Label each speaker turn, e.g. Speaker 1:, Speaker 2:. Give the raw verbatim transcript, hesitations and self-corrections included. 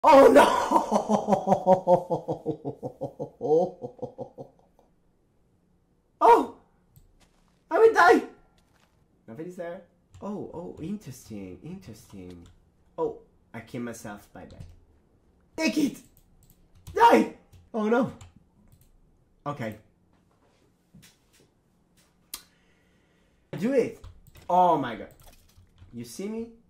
Speaker 1: Oh no! Oh! I will die! Nobody's there? Oh, oh, interesting, interesting. Oh, I killed myself by that. Take it! Die! Oh no. Okay. Do it! Oh my god. You see me?